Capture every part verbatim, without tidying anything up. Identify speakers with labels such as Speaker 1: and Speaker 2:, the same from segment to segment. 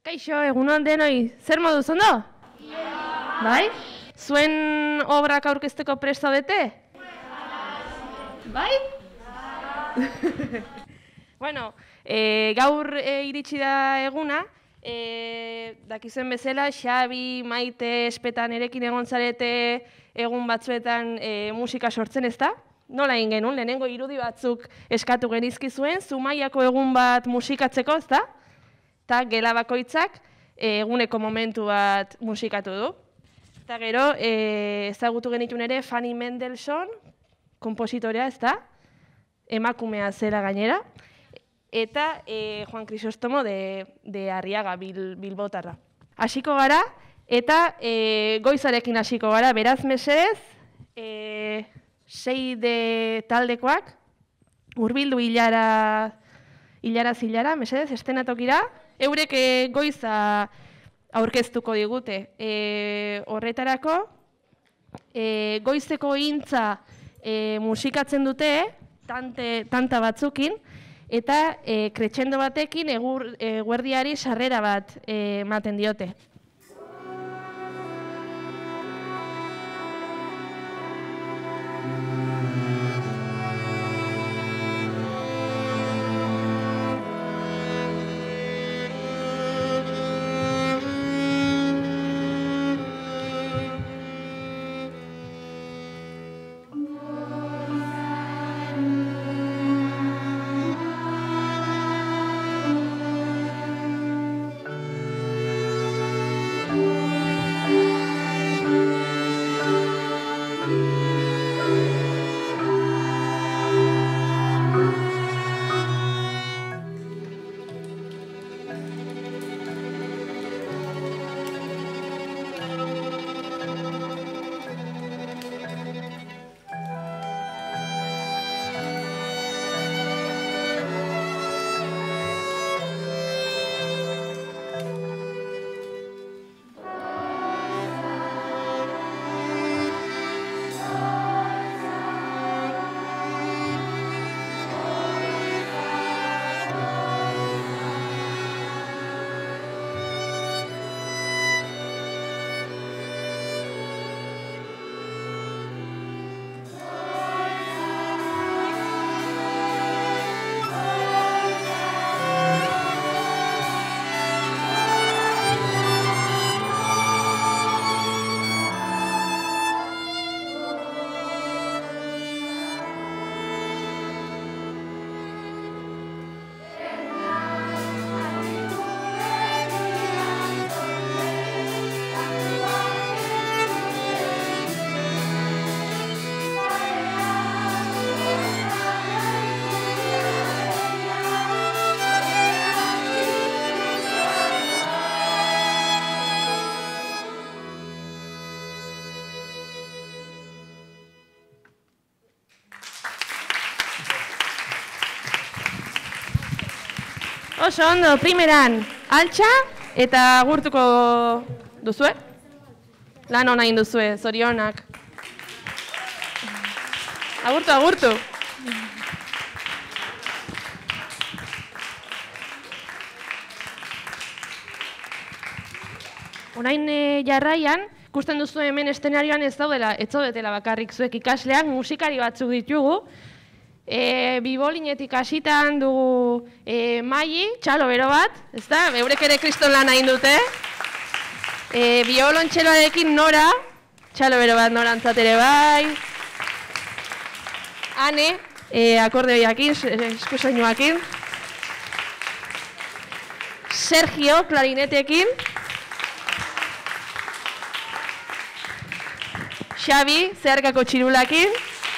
Speaker 1: Kaixo, egunon denoi, zer moduz ondo? Bai? Zuen obrak aurkezteko prest zaudete? Bai? Bueno, e, gaur e, iritsi da eguna, e, dakizuen bezala, Xabi, Maite, Espetan erekin egon zarete egun batzuetan e, musika sortzen, ezta? Nola egin genuen, lehenengo irudi batzuk eskatu genizkizuen, Zumaiako egun bat musikatzeko, ezta? Eta gela bakoitzak eguneko momentu bat musikatu du. Eta gero, e, ezagutu genituen ere Fanny Mendelssohn, konpositorea, ezta? Emakumea zera gainera. Eta e, Juan Crisostomo de, de Arriaga, bil, Bilbotarra. Hasiko gara, eta e, goizarekin hasiko gara, beraz mesedez, e, sei de taldekoak, hurbildu hilara, hilara zilara, mesedez, estenatokira, eurek e, goiza aurkeztuko digute. E, horretarako, e, goizeko intza e, musikatzen dute, tante, tanta batzukin, eta e, kretxendo batekin egur, e, guerdiari sarrera bat e, ematen diote. Oso ondo, primeran, altxa eta agurtuko duzue? Lan hona egin duzue, zorionak. Agurtu, agurtu. Orain e, jarraian, ikusten duzu hemen eszenarioan ez daudela, ez zaudetela bakarrik zuek ikasleak, musikari batzuk ditugu. E, Bibolinetik hasitan dugu e, Maili, txalo bero bat, ez da? Eurek ere kriston lan egin dute. E, Biolontxeloarekin Nora, txalo bero bat norantzat ere bai. Ane, e, akordeoiakin, eskusoinuakin. Sergio, klarinetekin. Xabi, zeharkako txirulakin.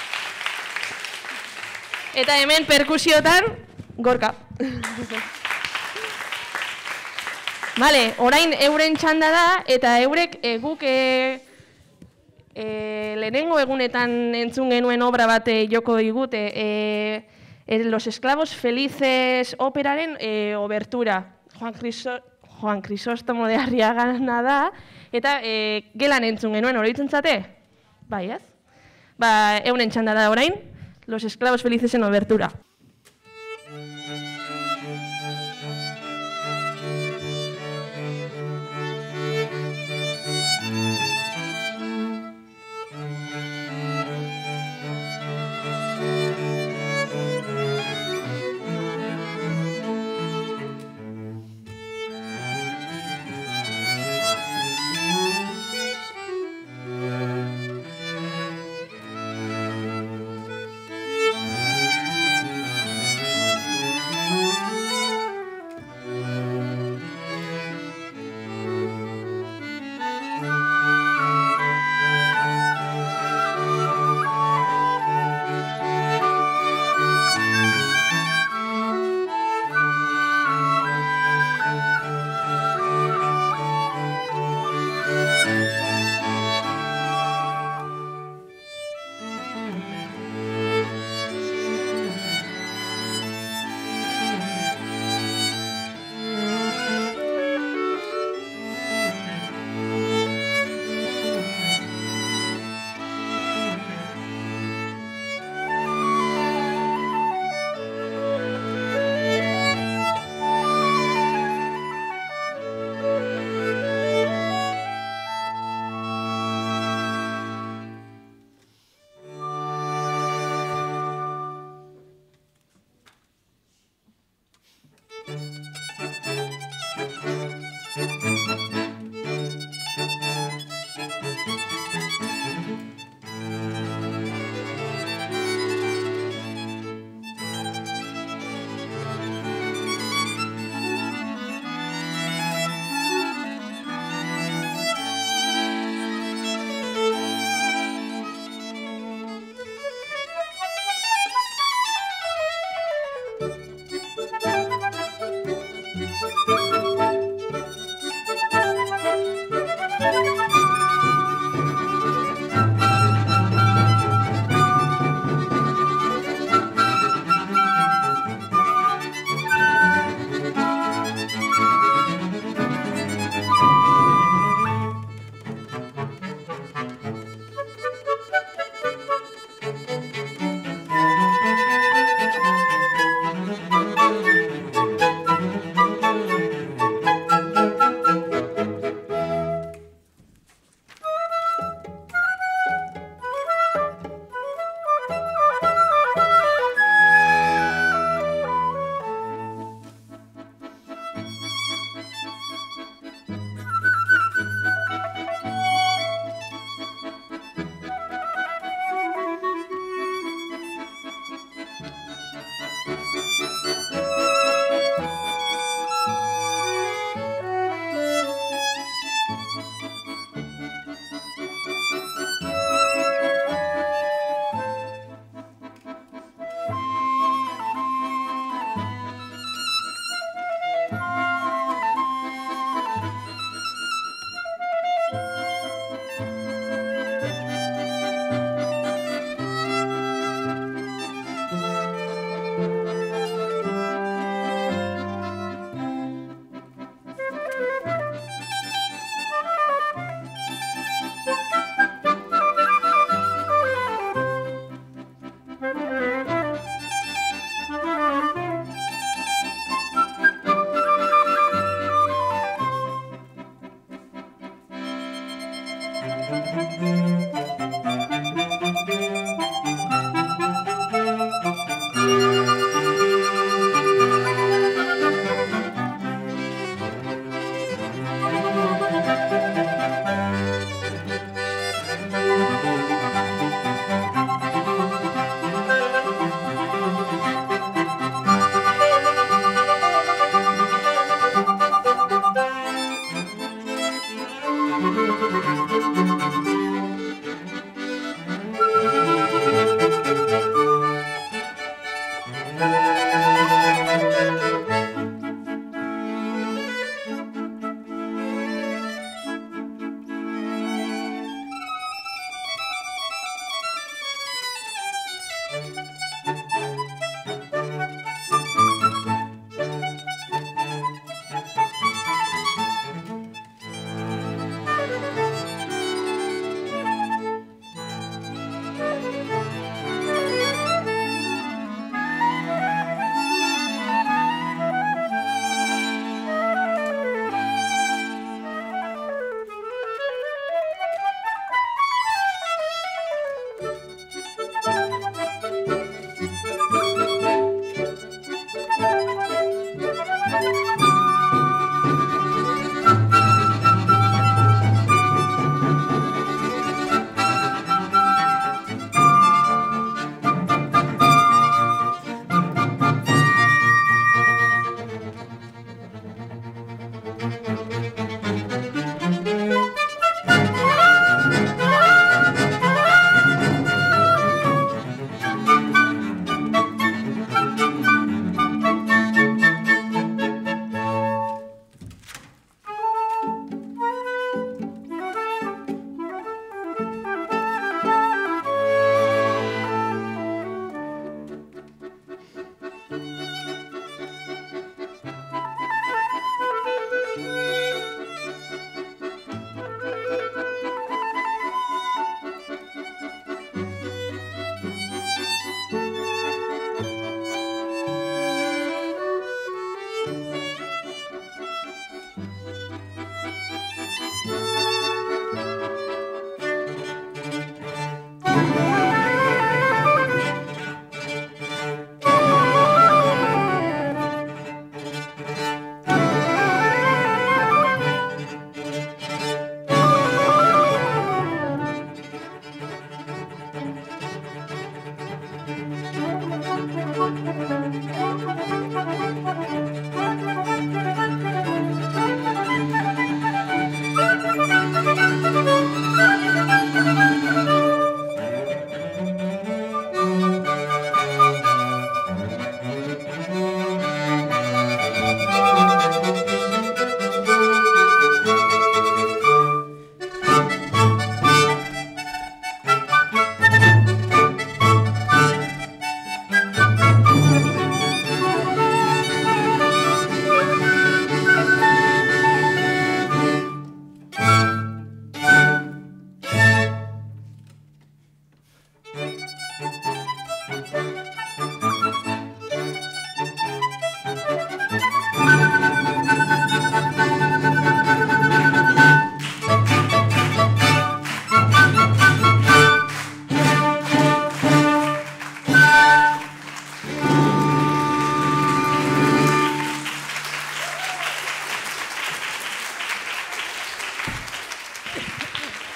Speaker 1: Eta hemen perkusiotan, Gorka. Vale, orain euren txanda da, eta eurek e, guk e, e, lehenengo egunetan entzun genuen obra bat e, joko digute, e, e, Los Esclavos Felices operaren e, obertura. Juan, Criso, Juan Crisostomo de Arriaga da, eta e, gelan entzun genuen, oroitzen zate? Bai, ez? Ba, euren txanda da orain. Los Esclavos Felices en obertura.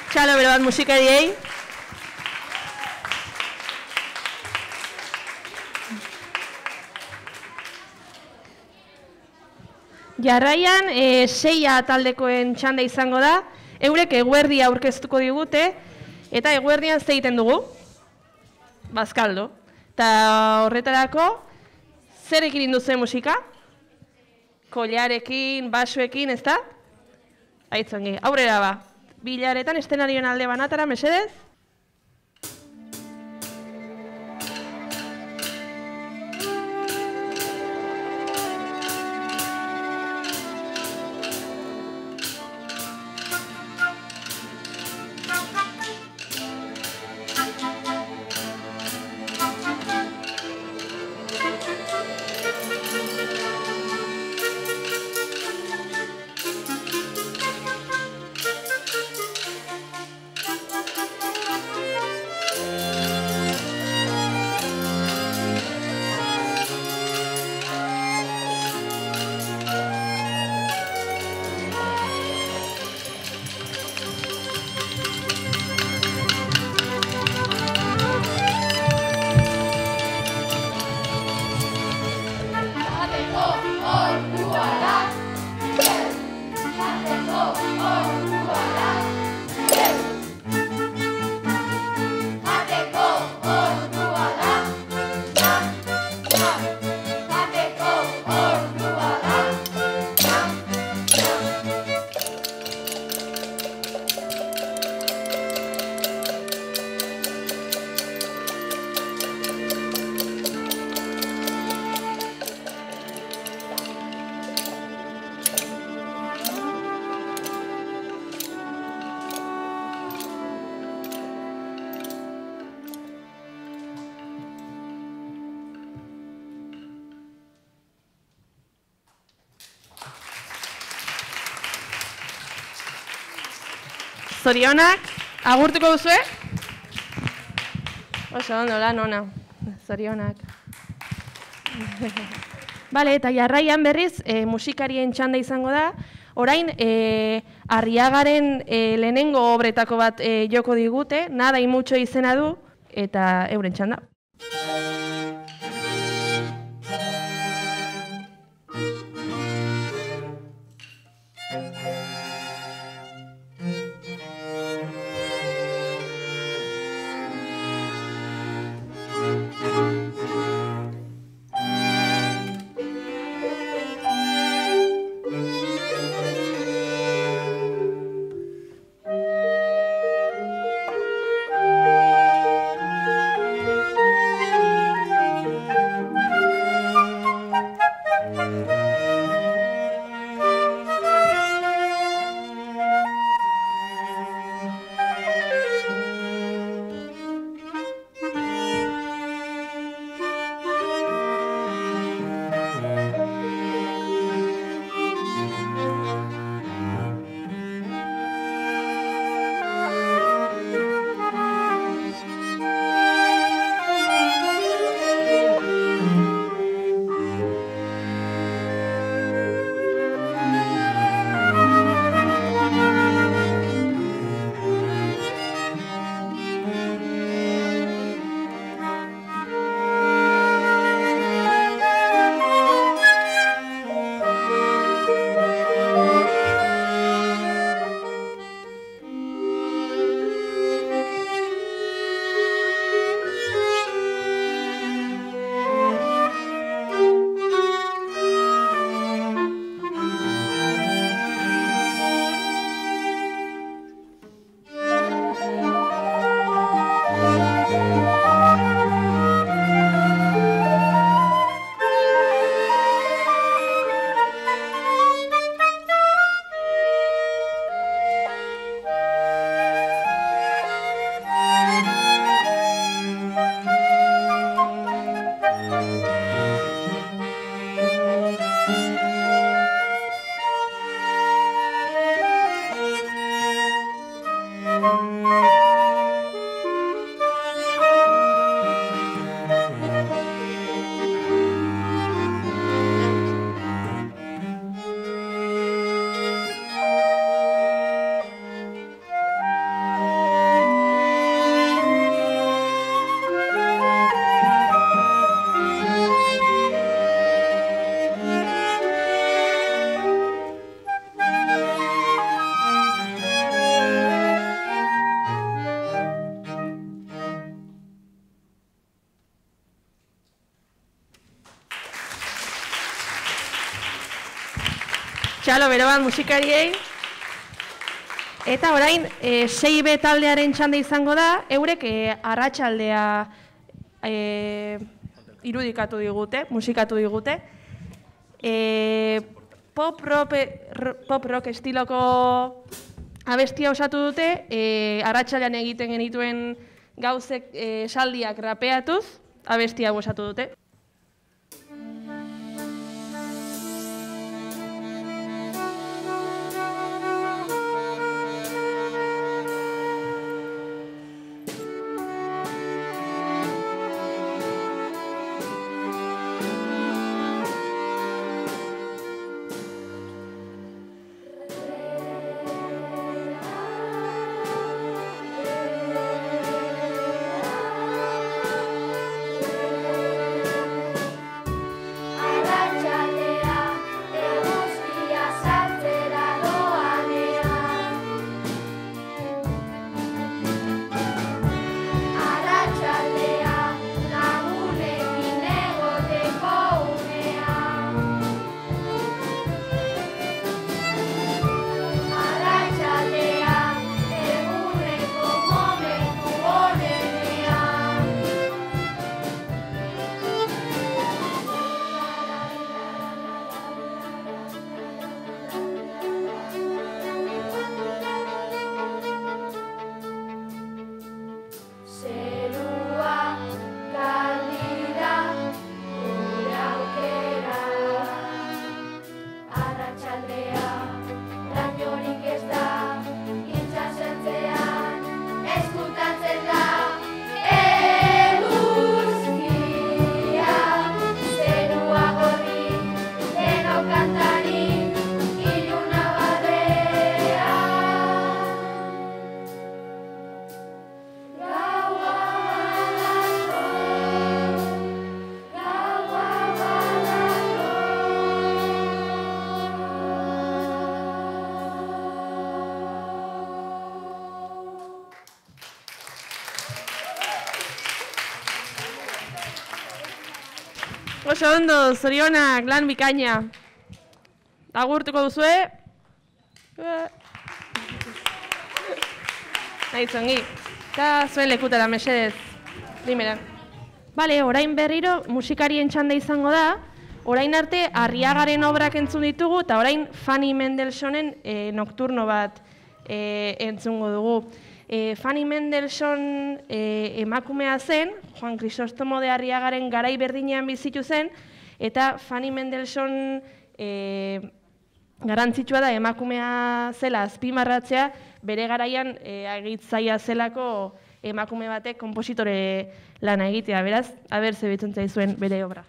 Speaker 1: Txalo bero bat musikariei. Jarraian, e, seia taldekoen txanda izango da, eurek eguerdia aurkeztuko digute, eta eguerdian ze egiten dugu? Bazkaldo. Eta horretarako, zer ekin induzue musika? Kollarekin, basoekin, ez da? Aitzongi, aurrera ba. Bilaretan, estenarioen alde banatara, mesedez? Zorionak, agurtuko duzue? Oso, ondo, lan ona. Zorionak. Bale, eta jarraian berriz, e, musikarien txanda izango da. Orain, e, Arriagaren e, lehenengo obretako bat e, joko digute, Nada y mucho izena du, eta euren txanda. Txalo, bero bat musikariei. Eta orain, e, sei be taldearen txanda izango da, eurek e, arratsaldea e, irudikatu digute, musikatu digute. E, pop, rock, pop rock estiloko abestia osatu dute, e, arratsaldean egiten genituen gauzek e, esaldiak rapeatuz, abestia osatu dute. Oso ondo, zorionak, lan bikaina. Agurtuko duzue. Nahi zongi. Eta zuen lekutara, mesedez. Primera. Bale, orain berriro musikarien txanda izango da. Orain arte, Arriagaren obrak entzun ditugu, eta orain Fanny Mendelssohnen e, nokturno bat e, entzungo dugu. E, Fanny Mendelssohn e, emakumea zen, Juan Crisóstomo de Arriagaren garai berdinean bizitu zen, eta Fanny Mendelssohn e, garantzitsua da emakumea zela azpimarratzea, bere garaian e, agitzaia zelako emakume batek konpositore lana egitea. Beraz, aber zebitzen zaizuen bere obra.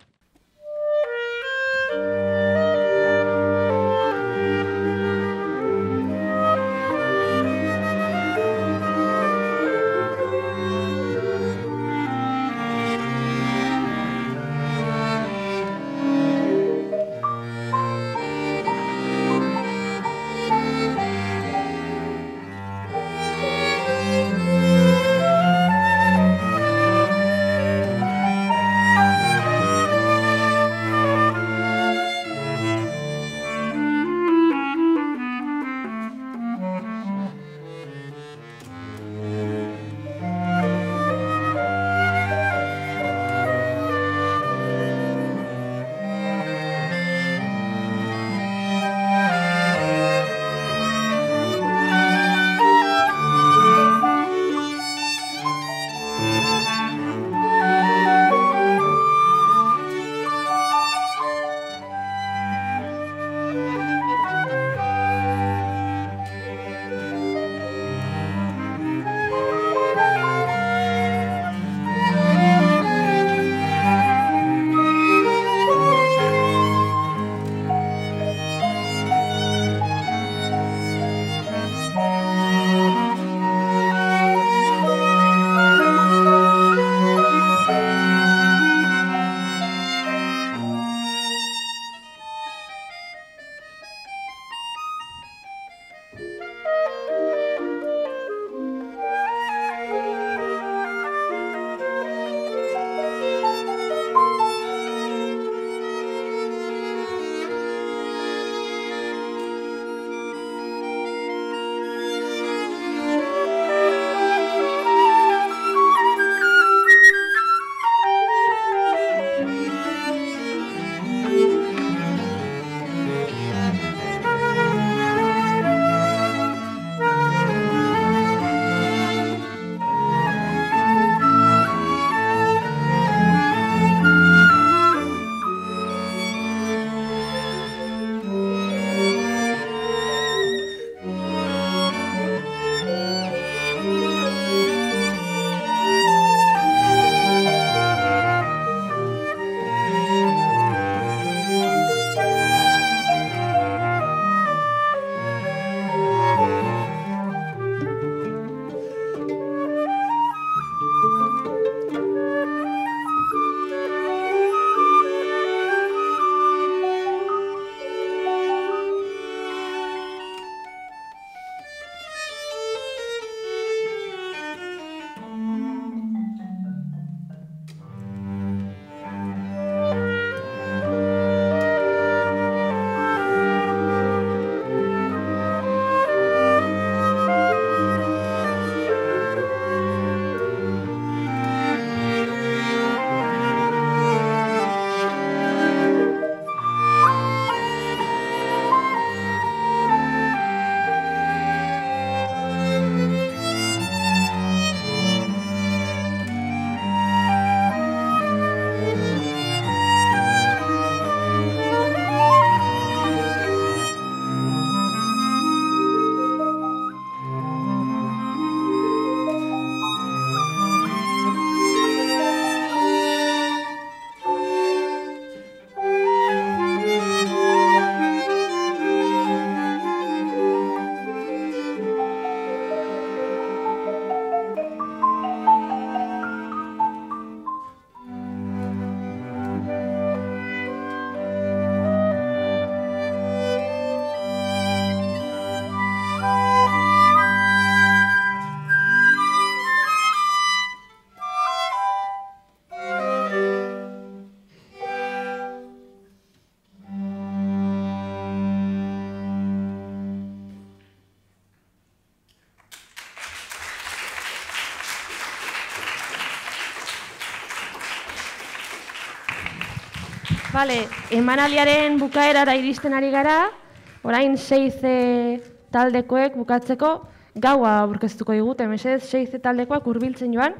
Speaker 1: Bale, emanaldiaren bukaerara iristen ari gara, orain seize taldekoek bukatzeko gaua aurkeztuko digute, mesedez seize taldekoak hurbiltzen joan.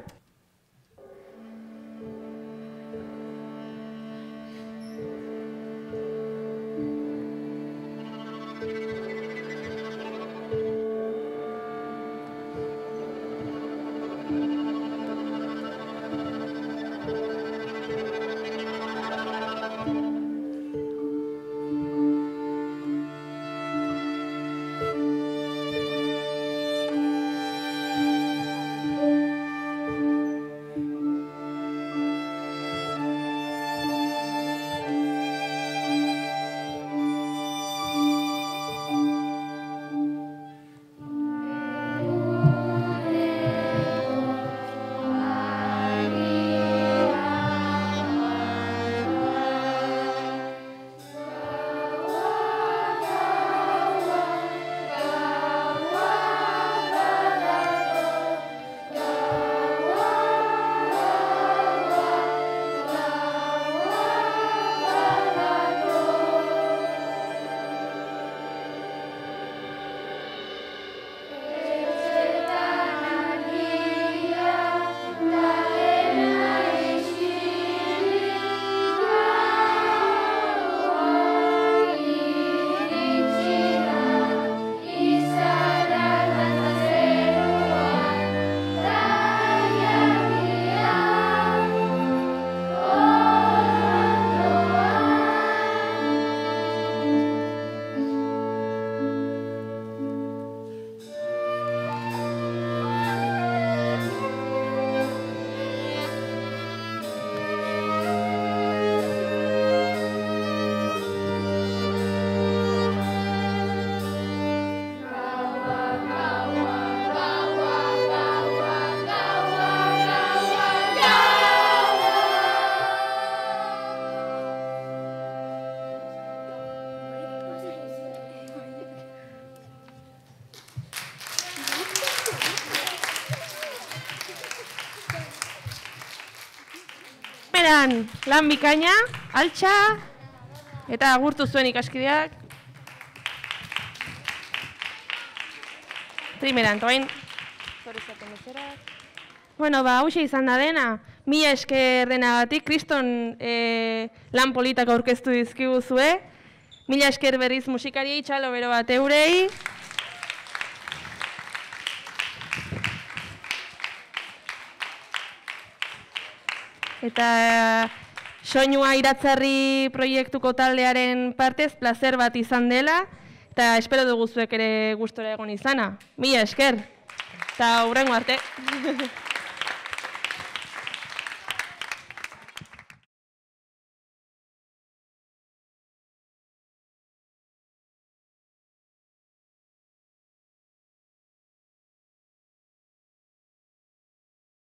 Speaker 1: Lan bikaina, altxa, eta agurtu zuen ikaskideak. Primeran, toain. Bueno, ba, hauxe izan da dena. Mila esker denagatik, kriston lan politak aurkeztu dizkiguzue. Mila esker berriz musikariei, txalo bero bat eurei. Eta soinua iratzarri proiektuko taldearen partez plazer bat izan dela, eta espero dugu zuek ere gustora egon izana. Mila esker, eta hurrengo arte.